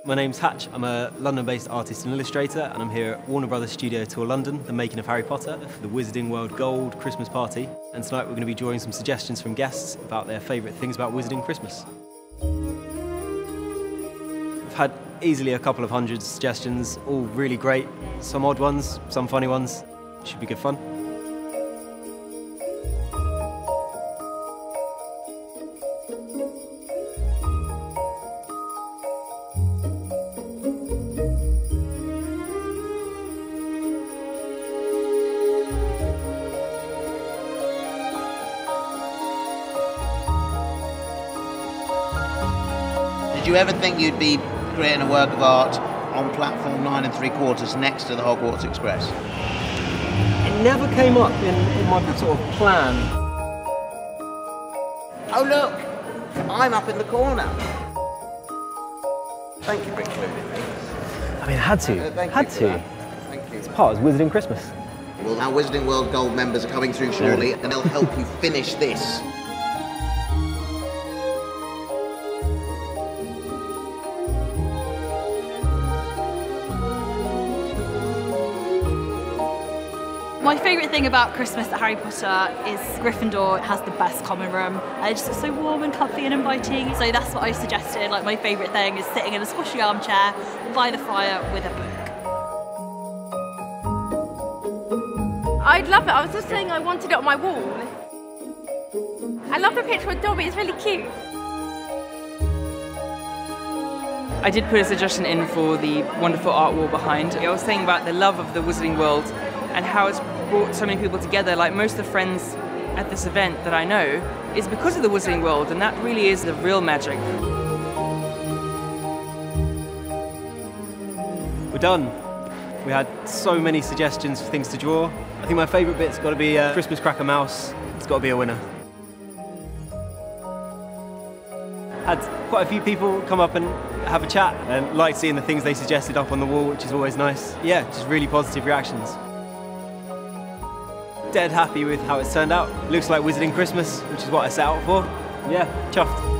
My name's Hatch. I'm a London-based artist and illustrator, and I'm here at Warner Brothers Studio Tour London, the making of Harry Potter, for the Wizarding World Gold Christmas party. And tonight we're going to be drawing some suggestions from guests about their favourite things about Wizarding Christmas. I've had easily a couple of hundred suggestions, all really great. Some odd ones, some funny ones. Should be good fun. Did you ever think you'd be creating a work of art on platform 9 3/4 next to the Hogwarts Express? It never came up in my sort of plan. Oh look, I'm up in the corner. Thank you for including me. I mean, I had to. Thank had you for to. that. Thank you. It's part of Wizarding Christmas. Well, our Wizarding World Gold members are coming through shortly, and they'll help you finish this. My favourite thing about Christmas at Harry Potter is Gryffindor has the best common room. It's just so warm and comfy and inviting. So that's what I suggested. Like, my favourite thing is sitting in a squishy armchair by the fire with a book. I'd love it. I was just saying I wanted it on my wall. I love the picture with Dobby. It's really cute. I did put a suggestion in for the wonderful art wall behind. I was saying about the love of the Wizarding World and how it's brought so many people together. Like, most of the friends at this event that I know is because of the Wizarding World, and that really is the real magic. We're done. We had so many suggestions for things to draw. I think my favourite bit's got to be Christmas Cracker Mouse. It's got to be a winner. Had quite a few people come up and have a chat and liked seeing the things they suggested up on the wall, which is always nice. Yeah, just really positive reactions. Dead happy with how it's turned out. Looks like Wizarding Christmas, which is what I set out for. Yeah, chuffed.